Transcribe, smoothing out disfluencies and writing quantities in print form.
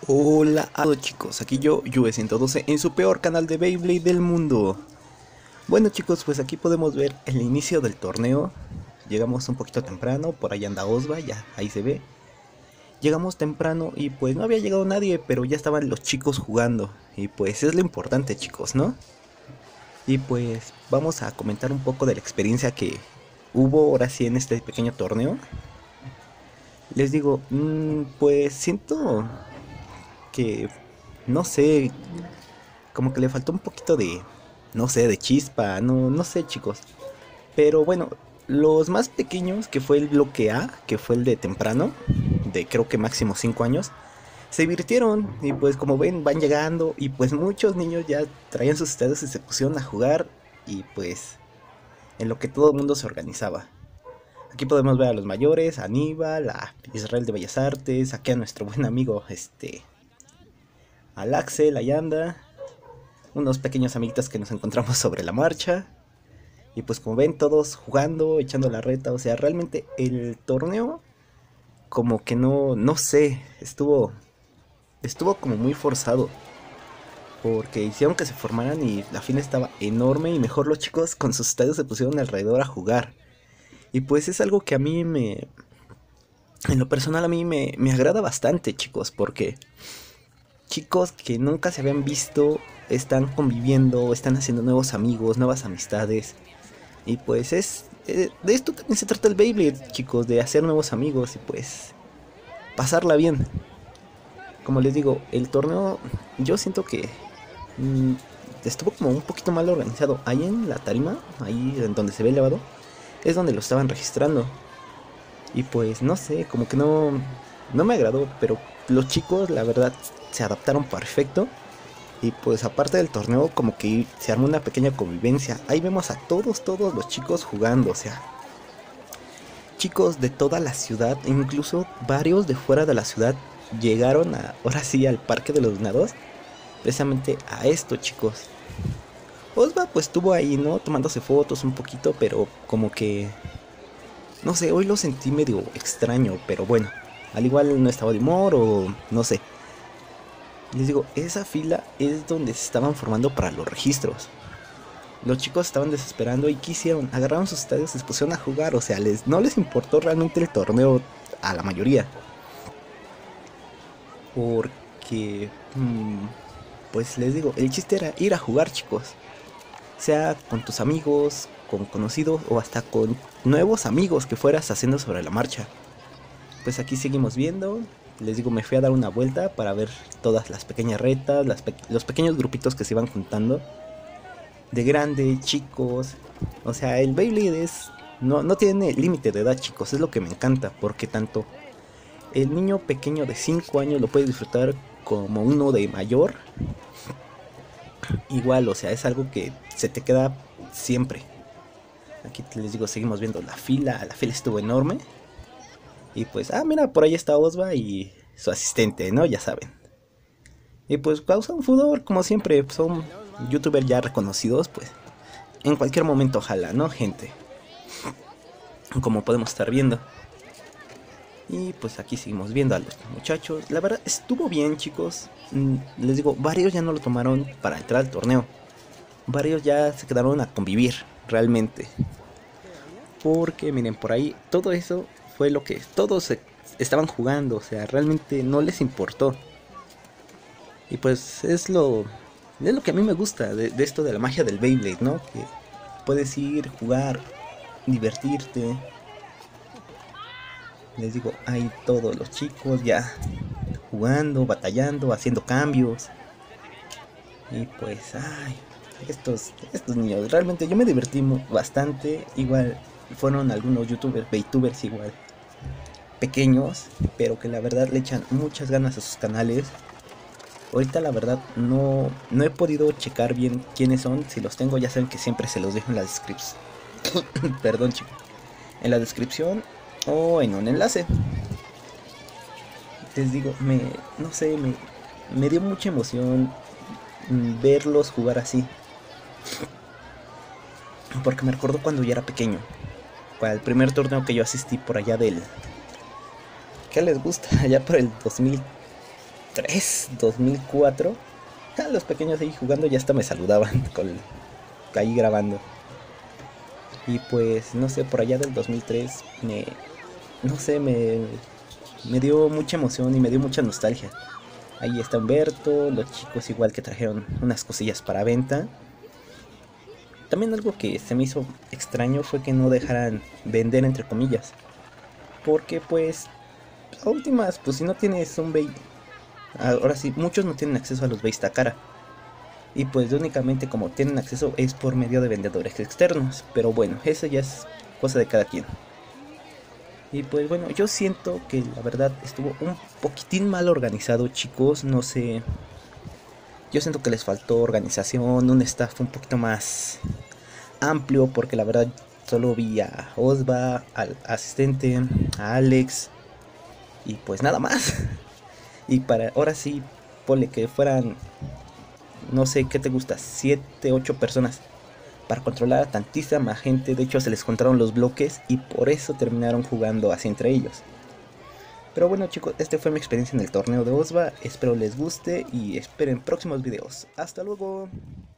Hola a todos chicos, aquí yo, Yue112 en su peor canal de Beyblade del mundo. Bueno chicos, pues aquí podemos ver el inicio del torneo. Llegamos un poquito temprano, por ahí anda Osva, ya ahí se ve. Llegamos temprano y pues no había llegado nadie, pero ya estaban los chicos jugando. Y pues es lo importante chicos, ¿no? Y pues vamos a comentar un poco de la experiencia que hubo ahora sí en este pequeño torneo. Les digo, pues siento que, no sé, como que le faltó un poquito de, no sé, de chispa, no sé chicos. Pero bueno, los más pequeños, que fue el bloque A, que fue el de temprano, de creo que máximo 5 años, se divirtieron y pues como ven van llegando y pues muchos niños ya traían sus estados y se pusieron a jugar y pues en lo que todo el mundo se organizaba. Aquí podemos ver a los mayores, a Aníbal, a Israel de Bellas Artes, aquí a nuestro buen amigo al Axel, Ayanda, unos pequeños amiguitos que nos encontramos sobre la marcha. Y pues como ven, todos jugando, echando la reta. O sea, realmente el torneo como que no sé, estuvo como muy forzado. Porque hicieron que se formaran y la fila estaba enorme y mejor los chicos con sus estadios se pusieron alrededor a jugar. Y pues es algo que a mí en lo personal a mí me agrada bastante chicos, porque chicos que nunca se habían visto están conviviendo, están haciendo nuevos amigos, nuevas amistades. Y pues de esto también se trata el Beyblade, chicos, de hacer nuevos amigos y pues pasarla bien. Como les digo, el torneo yo siento que mm, estuvo como un poquito mal organizado. Ahí en la tarima, ahí en donde se ve elevado, es donde lo estaban registrando. Y pues no sé, como que no me agradó, pero los chicos la verdad se adaptaron perfecto. Y pues aparte del torneo como que se armó una pequeña convivencia. Ahí vemos a todos los chicos jugando, o sea, chicos de toda la ciudad, e incluso varios de fuera de la ciudad llegaron ahora sí al Parque de los Venados, precisamente a esto chicos. Osva pues estuvo ahí, ¿no? Tomándose fotos un poquito, pero como que, no sé, hoy lo sentí medio extraño, pero bueno, al igual no estaba de humor o no sé. Les digo, esa fila es donde se estaban formando para los registros. Los chicos estaban desesperando y ¿qué hicieron? Agarraron sus estadios y se pusieron a jugar. O sea, no les importó realmente el torneo a la mayoría. Porque, pues les digo, el chiste era ir a jugar, chicos. Sea con tus amigos, con conocidos o hasta con nuevos amigos que fueras haciendo sobre la marcha. Pues aquí seguimos viendo. Les digo, me fui a dar una vuelta para ver todas las pequeñas retas, los pequeños grupitos que se iban juntando. De grandes, chicos. O sea, el Beyblade no tiene límite de edad, chicos. Es lo que me encanta, porque tanto el niño pequeño de 5 años lo puede disfrutar como uno de mayor. Igual, o sea, es algo que se te queda siempre. Aquí les digo, seguimos viendo la fila estuvo enorme. Y pues, mira, por ahí está Osva y su asistente, ¿no? Ya saben. Y pues causa un furor, como siempre, son youtubers ya reconocidos, pues en cualquier momento ojalá, ¿no, gente? Como podemos estar viendo. Y pues aquí seguimos viendo a los muchachos. La verdad, estuvo bien, chicos. Les digo, varios ya no lo tomaron para entrar al torneo. Varios ya se quedaron a convivir, realmente. Porque miren, por ahí, todo eso fue lo que todos estaban jugando. O sea, realmente no les importó. Y pues es lo que a mí me gusta de esto de la magia del Beyblade, ¿no? Que puedes ir, jugar, divertirte. Les digo, hay todos los chicos ya jugando, batallando, haciendo cambios. Y pues, estos niños, realmente yo me divertí bastante. Igual fueron algunos youtubers, VTubers igual, pequeños, pero que la verdad le echan muchas ganas a sus canales. Ahorita la verdad no he podido checar bien quiénes son. Si los tengo ya saben que siempre se los dejo en la descripción. Perdón chicos. En la descripción o en un enlace. Les digo, no sé, me dio mucha emoción verlos jugar así. Porque me recordó cuando yo era pequeño. Para el primer torneo que yo asistí por allá ¿qué les gusta? Allá por el 2000, 2003, 2004. Los pequeños ahí jugando ya hasta me saludaban ahí grabando. Y pues no sé, por allá del 2003 no sé, me dio mucha emoción y me dio mucha nostalgia. Ahí está Humberto, los chicos igual que trajeron unas cosillas para venta. También algo que se me hizo extraño fue que no dejaran vender entre comillas. Porque pues a últimas, pues si no tienes un Bay, ahora sí, muchos no tienen acceso a los Bays Takara. Y pues únicamente como tienen acceso es por medio de vendedores externos. Pero bueno, eso ya es cosa de cada quien. Y pues bueno, yo siento que la verdad estuvo un poquitín mal organizado, chicos. No sé. Yo siento que les faltó organización, un staff un poquito más amplio, porque la verdad solo vi a Osva, al asistente, a Alex y pues nada más. Y para ahora sí, ponle que fueran, no sé qué te gusta, 7 8 personas para controlar a tantísima gente. De hecho, se les contaron los bloques y por eso terminaron jugando así entre ellos. Pero bueno, chicos, este fue mi experiencia en el torneo de Osva. Espero les guste y esperen próximos videos. Hasta luego.